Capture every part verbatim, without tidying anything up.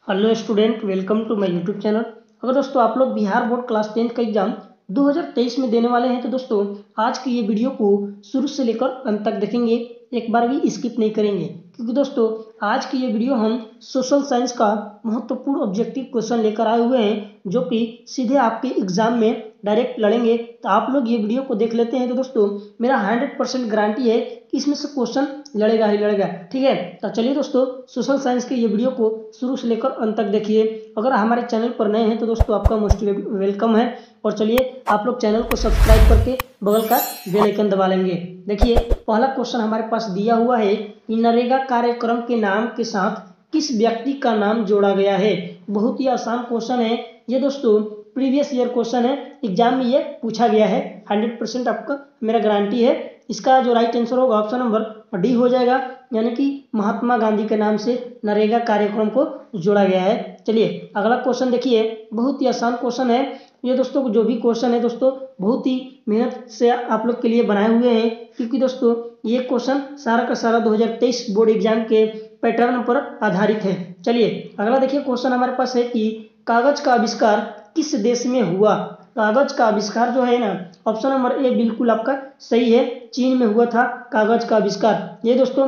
Hello student, welcome to my YouTube channel. अगर दोस्तों आप लोग बिहार बोर्ड क्लास टेंथ का एग्जाम दो हज़ार तेईस में देने वाले हैं तो दोस्तों आज की ये वीडियो को शुरू से लेकर अंत तक देखेंगे, एक बार भी स्किप नहीं करेंगे, क्योंकि दोस्तों आज की ये वीडियो हम सोशल साइंस का महत्वपूर्ण ऑब्जेक्टिव क्वेश्चन लेकर आए हुए हैं, जो कि सीधे आपके एग्जाम में डायरेक्ट लड़ेंगे। तो आप लोग ये वीडियो को देख लेते हैं तो दोस्तों मेरा हंड्रेड परसेंट गारंटी है कि इसमें से क्वेश्चन लड़ेगा ही लड़ेगा। ठीक है, तो चलिए दोस्तों सोशल साइंस के ये वीडियो को शुरू से लेकर अंत तक देखिए। अगर हमारे चैनल पर नए हैं तो दोस्तों आपका मोस्ट वेलकम है, और चलिए आप लोग चैनल को सब्सक्राइब करके बगल का बेल आइकन दबा लेंगे। देखिए पहला क्वेश्चन हमारे पास दिया हुआ है कि नरेगा कार्यक्रम के नाम के साथ किस व्यक्ति का नाम जोड़ा गया है। बहुत ही आसान क्वेश्चन है ये दोस्तों, प्रीवियस ईयर क्वेश्चन है, एग्जाम में ये पूछा गया है, हंड्रेड परसेंट आपका मेरा गारंटी है। इसका जो राइट आंसर होगा ऑप्शन नंबर डी हो जाएगा, यानी कि महात्मा गांधी के नाम से नरेगा कार्यक्रम को जोड़ा गया है। चलिए अगला क्वेश्चन देखिए, बहुत ही आसान क्वेश्चन है ये दोस्तों। जो भी क्वेश्चन है दोस्तों बहुत ही मेहनत से आप लोग के लिए बनाए हुए हैं, क्योंकि दोस्तों ये क्वेश्चन सारा का सारा दो हज़ार तेईस बोर्ड एग्जाम के पैटर्न पर आधारित है। चलिए अगला देखिए, क्वेश्चन हमारे पास है कि कागज का आविष्कार किस देश में हुआ। कागज का आविष्कार जो है ना, ऑप्शन नंबर ए बिल्कुल आपका सही है, चीन में हुआ था कागज का आविष्कार। ये दोस्तों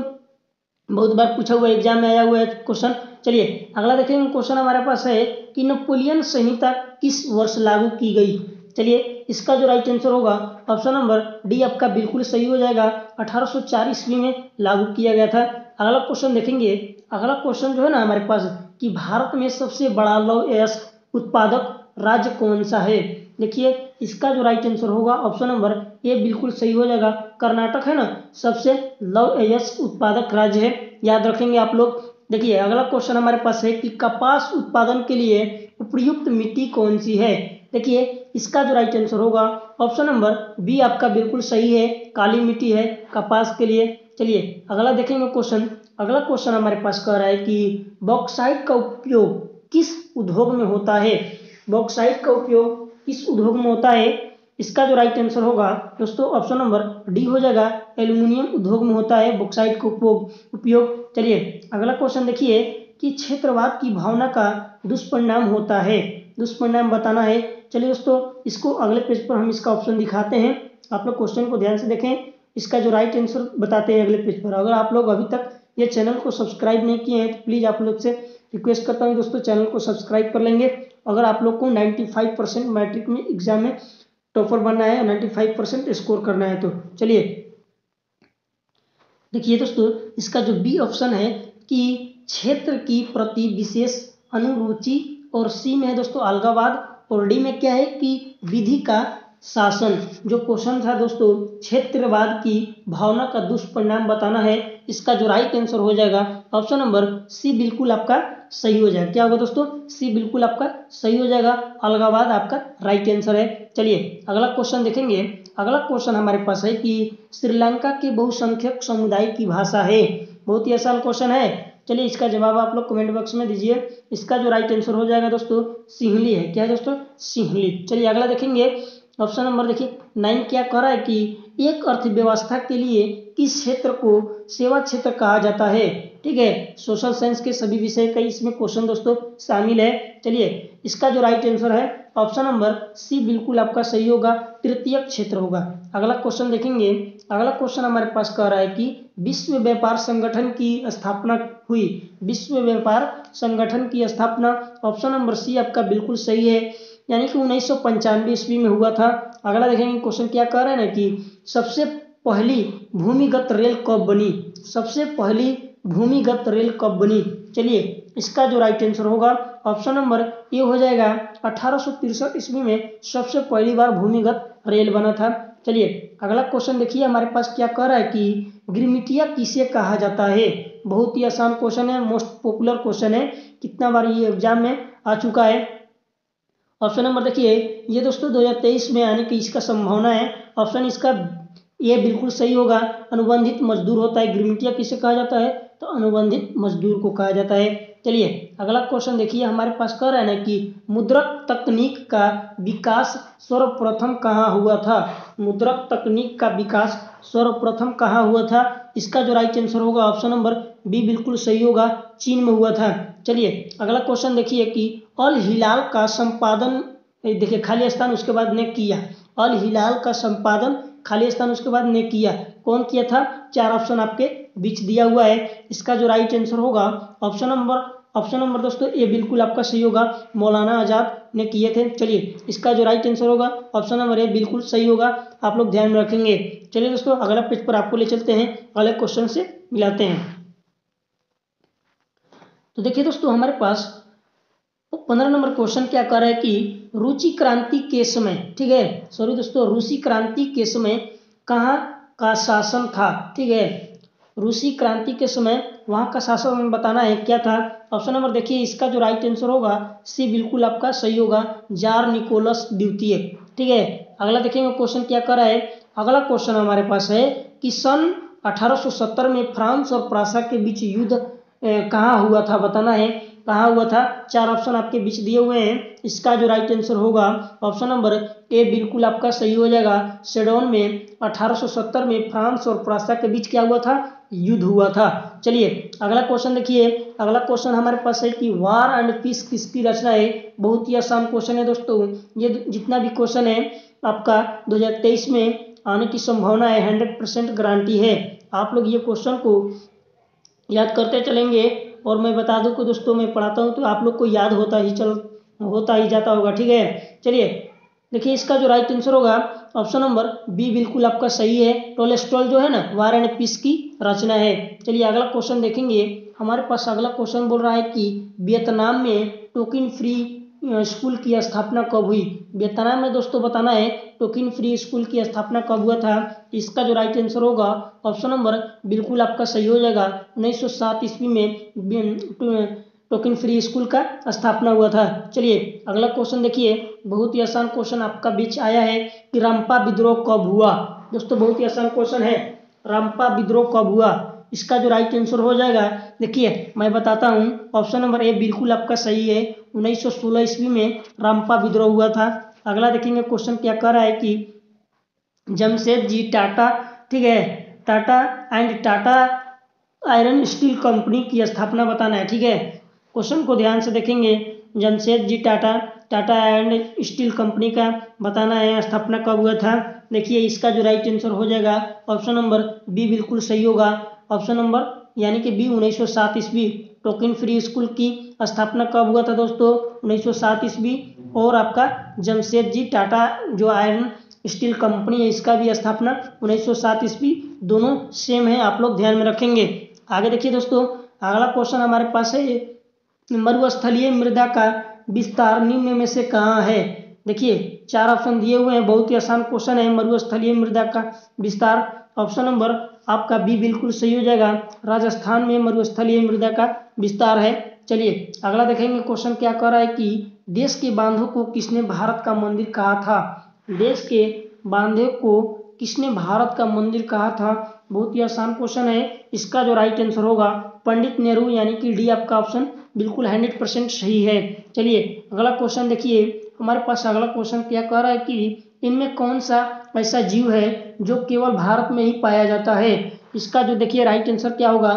बहुत बार पूछा हुआ एग्जाम में आया हुआ है क्वेश्चन। चलिए अगला देखेंगे, क्वेश्चन हमारे पास है कि नेपोलियन संहिता किस वर्ष लागू की गई। चलिए इसका जो राइट आंसर होगा ऑप्शन नंबर डी आपका बिल्कुल सही हो जाएगा, अठारह सौ चार ईस्वी में लागू किया गया था। अगला क्वेश्चन देखेंगे, अगला क्वेश्चन जो है ना हमारे पास कि भारत में सबसे बड़ा लौह अयस्क उत्पादक राज्य कौन सा है। देखिए इसका जो राइट आंसर होगा ऑप्शन नंबर ए बिल्कुल सही हो जाएगा, कर्नाटक है ना सबसे लौह अयस्क उत्पादक राज्य है, याद रखेंगे आप लोग। देखिए अगला क्वेश्चन हमारे पास है कि कपास उत्पादन के लिए उपयुक्त मिट्टी कौन सी है। देखिए इसका जो राइट आंसर होगा ऑप्शन नंबर बी आपका बिल्कुल सही है, काली मिट्टी है कपास के लिए। चलिए अगला देखेंगे क्वेश्चन, अगला क्वेश्चन हमारे पास कह रहा है कि बॉक्साइट का उपयोग किस उद्योग में होता है। बॉक्साइट का उपयोग किस उद्योग में होता है, इसका जो राइट आंसर होगा दोस्तों ऑप्शन नंबर डी हो जाएगा, एल्यूमिनियम उद्योग में होता है बॉक्साइट का उपयोग। चलिए अगला क्वेश्चन देखिए कि क्षेत्रवाद की भावना का दुष्परिणाम होता है, दुष्परिणाम बताना है। चलिए दोस्तों इसको अगले पेज पर हम इसका ऑप्शन दिखाते हैं, आप लोग क्वेश्चन को ध्यान से देखें, इसका जो राइट आंसर बताते हैं अगले पेज पर। अगर आप लोग अभी तक ये चैनल को सब्सक्राइब नहीं किए हैं तो प्लीज़ आप लोग से रिक्वेस्ट करता हूँ दोस्तों चैनल को सब्सक्राइब कर लेंगे। अगर आप लोग को पचानवे परसेंट मैट्रिक में एग्जाम में टॉपर बनना है, पचानवे परसेंट स्कोर करना है तो चलिए देखिए दोस्तों इसका जो बी ऑप्शन है कि क्षेत्र की प्रति विशेष अनुरुचि, और सी में है दोस्तों अलगावाद, और डी में क्या है कि विधि का शासन। जो क्वेश्चन था दोस्तों क्षेत्रवाद की भावना का दुष्परिणाम बताना है, इसका जो राइट आंसर हो जाएगा ऑप्शन नंबर सी बिल्कुल आपका सही हो जाएगा। क्या होगा दोस्तों, सी बिल्कुल आपका सही हो जाएगा, अलगावाद आपका राइट आंसर है। चलिए अगला क्वेश्चन देखेंगे, अगला क्वेश्चन हमारे पास है कि श्रीलंका के बहुसंख्यक समुदाय की भाषा है। बहुत ही आसान क्वेश्चन है, चलिए इसका जवाब आप लोग कमेंट बॉक्स में दीजिए। इसका जो राइट आंसर हो जाएगा दोस्तों सिंहली है। क्या है दोस्तों, सिंहली। चलिए अगला देखेंगे, ऑप्शन नंबर देखिए नाइन क्या कह रहा है कि एक अर्थव्यवस्था के लिए किस क्षेत्र को सेवा क्षेत्र कहा जाता है। ठीक है, सोशल साइंस के सभी विषय का इसमें क्वेश्चन दोस्तों शामिल है। चलिए इसका जो राइट आंसर है ऑप्शन नंबर सी बिल्कुल आपका सही होगा, तृतीय क्षेत्र होगा। अगला क्वेश्चन देखेंगे, अगला क्वेश्चन हमारे पास कह रहा है कि विश्व व्यापार संगठन की स्थापना हुई। विश्व व्यापार संगठन की स्थापना ऑप्शन नंबर सी आपका बिल्कुल सही है, यानी कि उन्नीस सौ पंचानवे ईस्वी में हुआ था। अगला देखेंगे क्वेश्चन क्या कह रहा है ना कि सबसे पहली भूमिगत रेल कब बनी। सबसे पहली भूमिगत रेल कब बनी। चलिए इसका जो राइट आंसर होगा ऑप्शन नंबर ए हो जाएगा, अठारह सौ तिरसठ ईस्वी में सबसे पहली बार भूमिगत रेल बना था। चलिए अगला क्वेश्चन देखिए हमारे पास क्या कह रहा है कि गिरमिटिया किसे कहा जाता है। बहुत ही आसान क्वेश्चन है, मोस्ट पॉपुलर क्वेश्चन है, कितना बार ये एग्जाम में आ चुका है। ऑप्शन नंबर देखिए ये दोस्तों दो हज़ार तेईस में आने की इसका संभावना है, ऑप्शन इसका ये बिल्कुल सही होगा, अनुबंधित मजदूर होता है। गिरमिटिया किसे कहा जाता है, तो अनुबंधित मजदूर को कहा जाता है। चलिए अगला क्वेश्चन देखिए हमारे पास कह रहा है ना कि मुद्रक तकनीक का विकास सर्वप्रथम कहाँ हुआ था। मुद्रक तकनीक का विकास सर्वप्रथम कहाँ हुआ था, इसका जो राइट आंसर होगा ऑप्शन नंबर बी बिल्कुल सही होगा, चीन में हुआ था। चलिए अगला क्वेश्चन देखिए कि अल हिलाल का संपादन, देखिए खाली स्थान उसके बाद ने किया, अल हिलाल का संपादन खाली स्थान उसके बाद ने किया, कौन किया था? चार ऑप्शन आपके बीच दिया हुआ है। इसका जो राइट आंसर होगा ऑप्शन नंबर ऑप्शन नंबर दोस्तों ए बिल्कुल आपका सही होगा, मौलाना आजाद ने किए थे। चलिए इसका जो राइट आंसर होगा ऑप्शन नंबर ए बिल्कुल सही होगा, आप लोग ध्यान में रखेंगे। चलिए दोस्तों अगला पेज पर आपको ले चलते हैं, अगले क्वेश्चन से मिलाते हैं। तो देखिए दोस्तों हमारे पास पंद्रह नंबर क्वेश्चन क्या कर रहा है कि रूसी क्रांति के समय, ठीक है, सॉरी दोस्तों, रूसी क्रांति के समय कहाँ का शासन था? ठीक है, रूसी क्रांति के समय वहाँ का शासन हमें बताना है क्या था। ऑप्शन नंबर देखिए, इसका जो राइट आंसर होगा सी बिल्कुल आपका सही होगा, जार निकोलस द्वितीय। ठीक है, अगला देखेंगे क्वेश्चन क्या कर रहा है। अगला क्वेश्चन हमारे पास है कि सन अठारह सौ सत्तर में फ्रांस और प्रासा के बीच युद्ध कहाँ हुआ था, बताना है कहाँ हुआ था। चार ऑप्शन आपके बीच दिए हुए हैं, इसका जो राइट आंसर होगा ऑप्शन नंबर ए बिल्कुल आपका सही हो जाएगा, सेडोन में अठारह सौ सत्तर में फ्रांस और प्रासा के बीच क्या हुआ था? युद्ध हुआ था। चलिए अगला क्वेश्चन देखिए, अगला क्वेश्चन हमारे पास है कि वार एंड पीस किसकी रचना है। बहुत ही आसान क्वेश्चन है दोस्तों, ये जितना भी क्वेश्चन है आपका दो हज़ार तेईस में आने की संभावना है, हंड्रेड परसेंट गारंटी है। आप लोग ये क्वेश्चन को याद करते चलेंगे, और मैं बता दूं कि दोस्तों मैं पढ़ाता हूं तो आप लोग को याद होता ही चल होता ही जाता होगा। ठीक है, चलिए देखिए इसका जो राइट आंसर होगा ऑप्शन नंबर बी बिल्कुल आपका सही है, टोलेस्टॉल जो है ना वार एंड पीस की रचना है। चलिए अगला क्वेश्चन देखेंगे, हमारे पास अगला क्वेश्चन बोल रहा है कि वियतनाम में टोकन फ्री स्कूल की स्थापना कब हुई। वियतनाम में दोस्तों बताना है टोकन फ्री स्कूल की स्थापना कब हुआ था। इसका जो राइट आंसर होगा ऑप्शन नंबर बिल्कुल आपका सही हो जाएगा, उन्नीस सौ सात ईस्वी में टोकन फ्री स्कूल का स्थापना हुआ था। चलिए अगला क्वेश्चन देखिए, बहुत ही आसान क्वेश्चन आपका बीच आया है कि रामपा विद्रोह कब हुआ। दोस्तों बहुत ही आसान क्वेश्चन है, रामपा विद्रोह कब हुआ। इसका जो राइट आंसर हो जाएगा देखिए मैं बताता हूँ, ऑप्शन नंबर ए बिल्कुल आपका सही है, उन्नीस सौ सोलह ईस्वी में रामपा विद्रोह हुआ था। अगला देखेंगे क्वेश्चन क्या कह रहा है कि जमशेदजी टाटा, ठीक है, Tata and Tata iron steel company की स्थापना बताना है। ठीक है, क्वेश्चन को ध्यान से देखेंगे, Jamshedji Tata Tata and steel company का बताना है स्थापना कब हुआ था। देखिए इसका जो राइट आंसर हो जाएगा ऑप्शन नंबर बी बिल्कुल सही होगा, ऑप्शन नंबर यानी कि बी उन्नीस सौ सात ईस्वी। टोकन फ्री स्कूल की स्थापना कब हुआ था दोस्तों? उन्नीस सौ सात ईस्वी। और आपका जमशेदजी टाटा जो आयरन स्टील कंपनी है इसका भी स्थापना उन्नीस सौ सात ईस्वी, दोनों सेम है, आप लोग ध्यान में रखेंगे। आगे देखिए दोस्तों, अगला क्वेश्चन हमारे पास है मरुस्थलीय मृदा का विस्तार निम्न में से कहाँ है। देखिए चार ऑप्शन दिए हुए हैं, बहुत ही आसान क्वेश्चन है। मरुस्थलीय मृदा का विस्तार ऑप्शन नंबर आपका बी बिल्कुल सही हो जाएगा, राजस्थान में मरुस्थलीय मृदा का विस्तार है। चलिए अगला देखेंगे क्वेश्चन क्या कह रहा है कि देश के बांधों को किसने भारत का मंदिर कहा था। देश के बांधे को किसने भारत का मंदिर कहा था। बहुत ही आसान क्वेश्चन है, इसका जो राइट आंसर होगा पंडित नेहरू, यानी कि डी आपका ऑप्शन बिल्कुल हंड्रेड परसेंट सही है। चलिए अगला क्वेश्चन देखिए, हमारे पास अगला क्वेश्चन क्या कह रहा है कि इनमें कौन सा ऐसा जीव है जो केवल भारत में ही पाया जाता है। इसका जो देखिए राइट आंसर क्या होगा,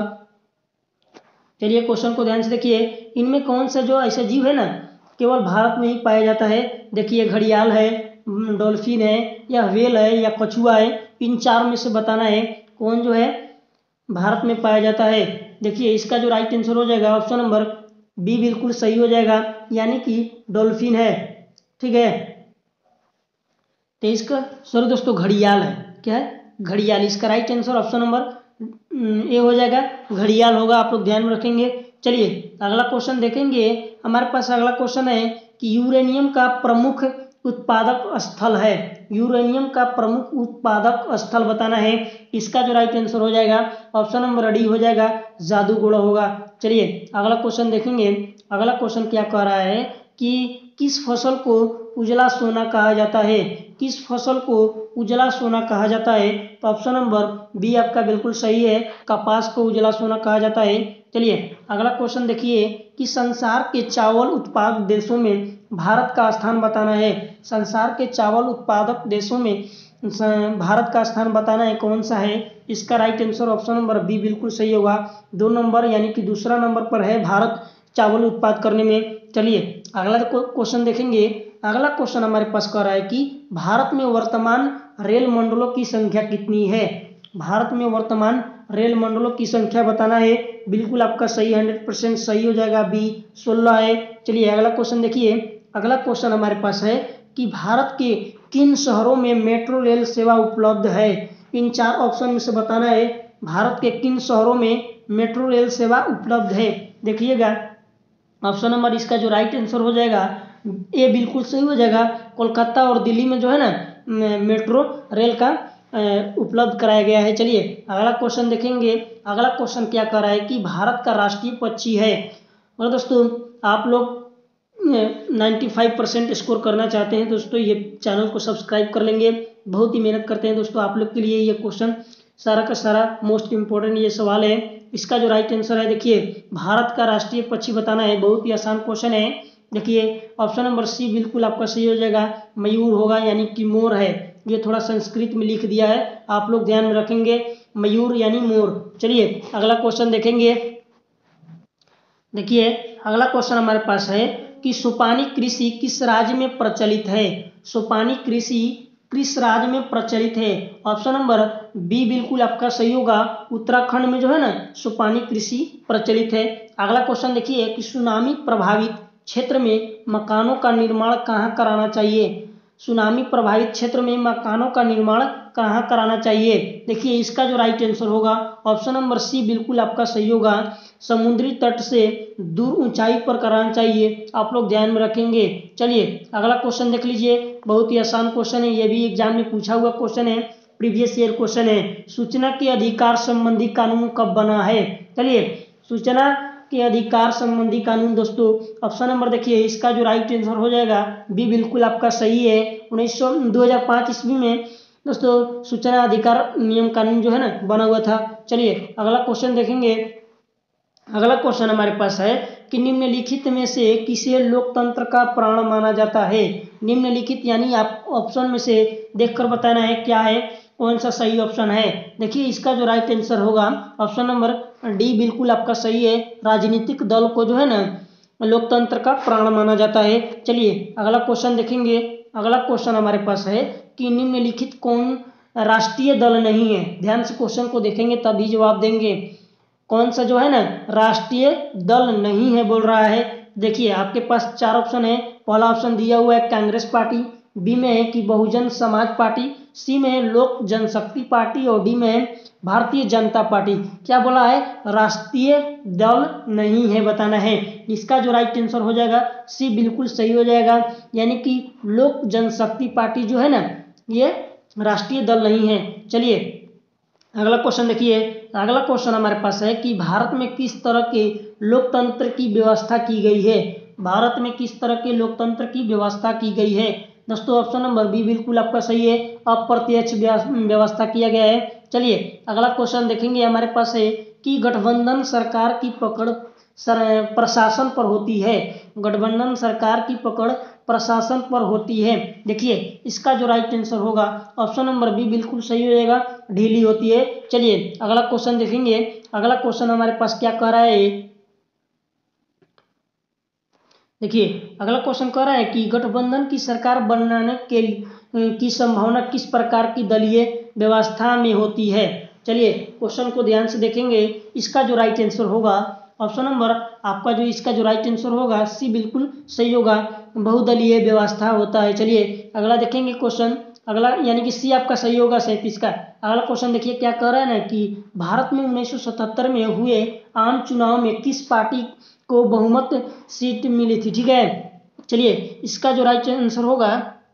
चलिए क्वेश्चन को ध्यान से देखिए, इनमें कौन सा जो ऐसा जीव है ना केवल भारत में ही पाया जाता है। देखिए घड़ियाल है, डॉल्फिन है, या व्हेल है, या कछुआ है, इन चार में से बताना है कौन जो है भारत में पाया जाता है। देखिए इसका जो राइट आंसर हो जाएगा ऑप्शन नंबर बी बिल्कुल सही हो जाएगा, यानी कि डॉल्फिन है। ठीक है, तो इसका सॉरी दोस्तों घड़ियाल है, क्या है घड़ियाल, इसका right answer option number A हो जाएगा, घड़ियाल होगा, आप लोग ध्यान में रखेंगे। चलिए अगला क्वेश्चन देखेंगे, हमारे पास अगला क्वेश्चन है कि यूरेनियम का प्रमुख उत्पादक स्थल है। यूरेनियम का प्रमुख उत्पादक स्थल बताना है। इसका जो राइट आंसर हो जाएगा ऑप्शन नंबर डी हो जाएगा, जादूगोड़ होगा। चलिए अगला क्वेश्चन देखेंगे, अगला क्वेश्चन क्या कह रहा है कि किस फसल को उजला सोना कहा जाता है। किस फसल को उजला सोना कहा जाता है, तो ऑप्शन नंबर बी आपका बिल्कुल सही है, कपास को उजला सोना कहा जाता है। चलिए अगला क्वेश्चन देखिए कि संसार के चावल उत्पादक देशों में भारत का स्थान बताना है। संसार के चावल उत्पादक देशों में भारत का स्थान बताना है कौन सा है। इसका right answer option number B बिल्कुल सही होगा। दो नंबर यानी कि दूसरा नंबर पर है भारत चावल उत्पाद करने में। चलिए अगला क्वेश्चन देखेंगे। अगला क्वेश्चन हमारे पास कह रहा है कि भारत में वर्तमान रेल मंडलों की संख्या कितनी है। भारत में वर्तमान रेल मंडलों की संख्या बताना है। बिल्कुल आपका सही हंड्रेड परसेंट सही हो जाएगा, बी सोलह है। चलिए अगला क्वेश्चन देखिए। अगला क्वेश्चन हमारे पास है कि भारत के किन शहरों में मेट्रो रेल सेवा उपलब्ध है। इन चार ऑप्शन में से बताना है भारत के किन शहरों में मेट्रो रेल सेवा उपलब्ध है। देखिएगा ऑप्शन नंबर इसका जो राइट आंसर हो जाएगा ए बिल्कुल सही हो जाएगा। कोलकाता और दिल्ली में जो है ना मेट्रो रेल का उपलब्ध कराया गया है। चलिए अगला क्वेश्चन देखेंगे। अगला क्वेश्चन क्या कर रहा है कि भारत का राष्ट्रीय पक्षी है। और दोस्तों आप लोग पचानवे परसेंट स्कोर करना चाहते हैं दोस्तों, ये चैनल को सब्सक्राइब कर लेंगे। बहुत ही मेहनत करते हैं दोस्तों आप लोग के लिए। ये क्वेश्चन सारा का सारा मोस्ट इंपॉर्टेंट ये सवाल है। इसका जो राइट आंसर है देखिए भारत का राष्ट्रीय पक्षी बताना है। बहुत ही आसान क्वेश्चन है। देखिए ऑप्शन नंबर सी बिल्कुल आपका सही हो जाएगा, मयूर होगा यानी कि मोर है। ये थोड़ा संस्कृत में लिख दिया है, आप लोग ध्यान में रखेंगे, मयूर यानी मोर। चलिए अगला क्वेश्चन देखेंगे। देखिए अगला क्वेश्चन हमारे पास है कि सोपानी कृषि किस राज्य में प्रचलित है। सोपानी कृषि किस राज्य में प्रचलित है। ऑप्शन नंबर बी बिल्कुल आपका सही होगा, उत्तराखंड में जो है ना सोपानी कृषि प्रचलित है। अगला क्वेश्चन देखिए कि सुनामी प्रभावित क्षेत्र में मकानों का निर्माण कहाँ कराना चाहिए। सुनामी प्रभावित क्षेत्र में मकानों का निर्माण कहाँ कराना चाहिए। देखिए इसका जो राइट आंसर होगा ऑप्शन नंबर सी बिल्कुल आपका सही होगा, समुद्री तट से दूर ऊंचाई पर कराना चाहिए। आप लोग ध्यान में रखेंगे। चलिए अगला क्वेश्चन देख लीजिए। बहुत ही आसान क्वेश्चन है, ये भी एग्जाम में पूछा हुआ क्वेश्चन है, प्रीवियस ईयर क्वेश्चन है। सूचना के अधिकार संबंधी कानून कब बना है। चलिए सूचना के अधिकार संबंधी कानून दोस्तों ऑप्शन नंबर देखिए इसका जो राइट आंसर हो जाएगा बी बिल्कुल आपका सही है। उन्नीस सौ दो हजार पाँच ईस्वी में दोस्तों सूचना अधिकार नियम कानून जो है ना बना हुआ था। चलिए अगला क्वेश्चन देखेंगे। अगला क्वेश्चन हमारे पास है कि निम्नलिखित में से किसे लोकतंत्र का प्राण माना जाता है। निम्नलिखित यानी आप ऑप्शन में से देखकर बताना है क्या है, कौन सा सही ऑप्शन है। देखिए इसका जो राइट आंसर होगा ऑप्शन नंबर डी बिल्कुल आपका सही है। राजनीतिक दल को जो है ना लोकतंत्र का प्राण माना जाता है। चलिए अगला क्वेश्चन देखेंगे। अगला क्वेश्चन हमारे पास है कि निम्नलिखित कौन राष्ट्रीय दल नहीं है। ध्यान से क्वेश्चन को देखेंगे तभी जवाब देंगे। कौन सा जो है ना राष्ट्रीय दल नहीं है बोल रहा है। देखिए आपके पास चार ऑप्शन है। पहला ऑप्शन दिया हुआ है कांग्रेस पार्टी, बी में है कि बहुजन समाज पार्टी, सी में है लोक जनशक्ति पार्टी और डी में है भारतीय जनता पार्टी। क्या बोला है, राष्ट्रीय दल नहीं है बताना है। इसका जो राइट आंसर हो जाएगा सी बिल्कुल सही हो जाएगा, यानी कि लोक जनशक्ति पार्टी जो है ना ये राष्ट्रीय दल नहीं है। चलिए अगला क्वेश्चन देखिए। अगला क्वेश्चन हमारे पास है कि भारत में किस तरह के लोकतंत्र की व्यवस्था की गई है। भारत में किस तरह के लोकतंत्र की व्यवस्था की गई है दोस्तों ऑप्शन नंबर बी बिल्कुल आपका सही है, अप्रत्यक्ष व्यवस्था किया गया है। चलिए अगला क्वेश्चन देखेंगे। हमारे पास है कि गठबंधन सरकार की पकड़ सर प्रशासन पर होती है। गठबंधन सरकार की पकड़ प्रशासन पर होती है। देखिए इसका जो राइट आंसर होगा ऑप्शन नंबर बी बिल्कुल सही हो जाएगा, ढीली होती है। चलिए अगला क्वेश्चन देखेंगे। अगला क्वेश्चन हमारे पास क्या कह रहा है। देखिए अगला क्वेश्चन कह रहा है कि गठबंधन की सरकार बनाने के की संभावना किस प्रकार की दलीय व्यवस्था में होती है। चलिए क्वेश्चन को ध्यान से देखेंगे। इसका जो राइट आंसर होगा ऑप्शन नंबर आपका जो इसका जो राइट आंसर होगा सी बिल्कुल सही होगा, बहुदलीय व्यवस्था होता है। चलिए अगला देखेंगे क्वेश्चन। अगला यानी कि सी आपका सही होगा सैंतीस का। अगला क्वेश्चन देखिए क्या कह रहा है ना कि भारत में उन्नीस सौ सतहत्तर में हुए आम चुनाव में किस पार्टी को बहुमत सीट मिली थी। ठीक है चलिए इसका जो राइट आंसर होगा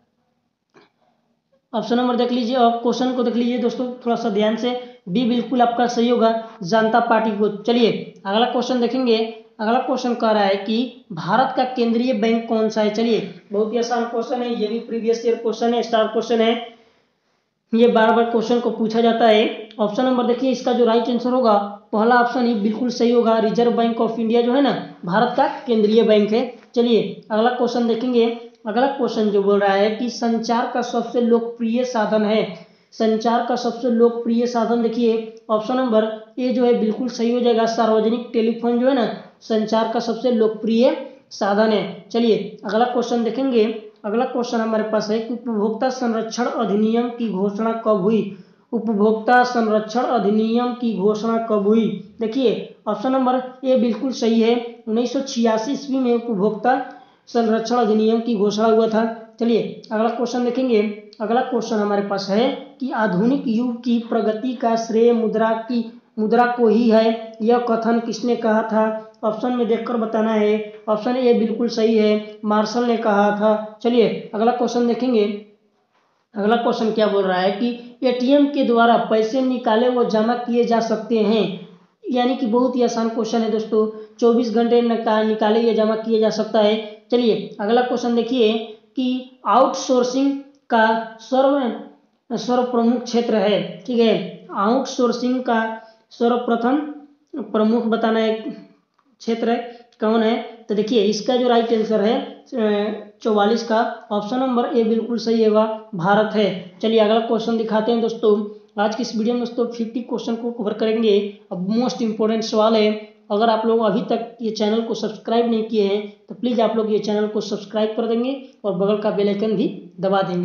ऑप्शन नंबर देख लीजिए और क्वेश्चन को देख लीजिए दोस्तों थोड़ा सा ध्यान से, बी बिल्कुल आपका सही होगा, जनता पार्टी को। चलिए अगला क्वेश्चन देखेंगे। अगला क्वेश्चन कह रहा है कि भारत का केंद्रीय बैंक कौन सा है। चलिए बहुत ही आसान क्वेश्चन है, ये भी प्रीवियस ईयर क्वेश्चन है, स्टार क्वेश्चन है, ये बार बार क्वेश्चन को पूछा जाता है। ऑप्शन नंबर देखिए इसका जो राइट आंसर होगा पहला ऑप्शन ही बिल्कुल सही होगा, रिजर्व बैंक ऑफ इंडिया जो है ना भारत का केंद्रीय बैंक है। चलिए अगला क्वेश्चन देखेंगे। अगला क्वेश्चन जो बोल रहा है कि संचार का सबसे लोकप्रिय साधन है, संचार का सबसे लोकप्रिय साधन देखिए ऑप्शन नंबर ए जो है बिल्कुल सही हो जाएगा, सार्वजनिक टेलीफोन जो है ना संचार का सबसे लोकप्रिय साधन है। चलिए अगला क्वेश्चन देखेंगे। अगला क्वेश्चन हमारे पास है कि उपभोक्ता संरक्षण अधिनियम की घोषणा कब हुई, उपभोक्ता संरक्षण अधिनियम की घोषणा कब हुई। देखिए ऑप्शन नंबर ए बिल्कुल सही है, उन्नीस सौ छियासी ईस्वी में उपभोक्ता संरक्षण अधिनियम की घोषणा हुआ था। चलिए अगला क्वेश्चन देखेंगे। अगला क्वेश्चन हमारे पास है कि आधुनिक युग की प्रगति का श्रेय मुद्रा की मुद्रा को ही है, यह कथन किसने कहा था। ऑप्शन में देखकर बताना है। ऑप्शन ए बिल्कुल सही है, मार्शल ने कहा था। चलिए अगला क्वेश्चन देखेंगे। अगला क्वेश्चन क्या बोल रहा है कि एटीएम के द्वारा पैसे निकाले व जमा किए जा सकते हैं, यानी कि बहुत ही आसान क्वेश्चन है दोस्तों, चौबीस घंटे निकाले या जमा किया जा सकता है। चलिए अगला क्वेश्चन देखिए कि आउटसोर्सिंग का सर्व सर्व प्रमुख क्षेत्र है, ठीक है, आउटसोर्सिंग का सर्वप्रथम प्रमुख बताना है क्षेत्र है कौन है। तो देखिए इसका जो राइट आंसर है चौवालीस का ऑप्शन नंबर ए बिल्कुल सही होगा, भारत है। चलिए अगला क्वेश्चन दिखाते हैं दोस्तों। आज की इस वीडियो में दोस्तों पचास क्वेश्चन को कवर करेंगे। अब मोस्ट इंपॉर्टेंट सवाल है, अगर आप लोग अभी तक ये चैनल को सब्सक्राइब नहीं किए हैं तो प्लीज़ आप लोग ये चैनल को सब्सक्राइब कर देंगे और बगल का बेल आइकन भी दबा देंगे।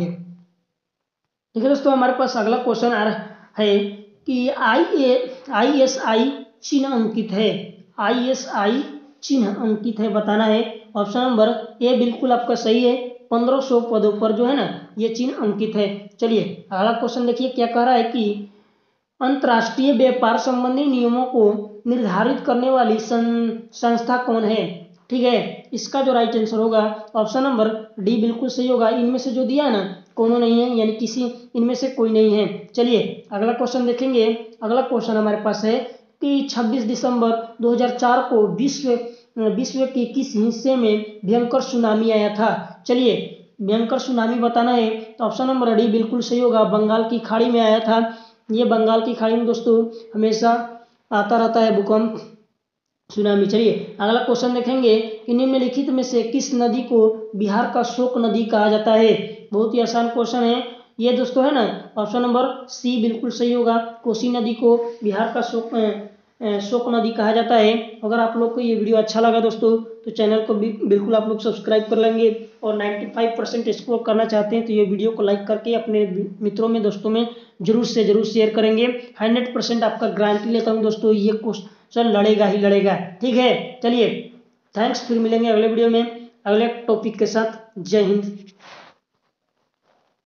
ठीक है दोस्तों, हमारे पास अगला क्वेश्चन आ रहा है कि आई ए आई एस आई चिन्ह अंकित है, आई एस आई चिन्ह अंकित है बताना है। ऑप्शन नंबर ए बिल्कुल आपका सही है, पंद्रह सौ पदों पर जो है ना ये चिन्ह अंकित है। चलिए अगला क्वेश्चन देखिए क्या कह रहा है कि अंतर्राष्ट्रीय व्यापार संबंधी नियमों को निर्धारित करने वाली संस्था कौन है। ठीक है, इसका जो राइट आंसर होगा ऑप्शन नंबर डी बिल्कुल सही होगा। इनमें से जो दिया है ना कोनो नहीं है, यानी किसी इनमें से कोई नहीं है। चलिए अगला क्वेश्चन देखेंगे। अगला क्वेश्चन हमारे पास है कि छब्बीस दिसंबर दो हज़ार चार को विश्व विश्व के किस हिस्से में भयंकर सुनामी आया था। चलिए भयंकर सुनामी बताना है तो ऑप्शन नंबर डी बिल्कुल सही होगा, बंगाल की खाड़ी में आया था। ये बंगाल की खाड़ी में दोस्तों हमेशा आता रहता है भूकंप, सुनामी। चलिए अगला क्वेश्चन देखेंगे कि निम्नलिखित में से किस नदी को बिहार का शोक नदी कहा जाता है। बहुत ही आसान क्वेश्चन है ये दोस्तों, है ना। ऑप्शन नंबर सी बिल्कुल सही होगा, कोसी नदी को बिहार का शोक शोक नदी कहा जाता है। अगर आप लोग को ये वीडियो अच्छा लगा दोस्तों तो चैनल को भी बिल्कुल आप लोग सब्सक्राइब कर लेंगे और पचानवे परसेंट स्कोर करना चाहते हैं तो ये वीडियो को लाइक करके अपने मित्रों में दोस्तों में जरूर से जरूर शेयर करेंगे। हंड्रेड परसेंट आपका गारंटी लेता हूँ दोस्तों, ये क्वेश्चन लड़ेगा ही लड़ेगा। ठीक है, चलिए थैंक्स, फिर मिलेंगे अगले वीडियो में अगले टॉपिक के साथ। जय हिंद।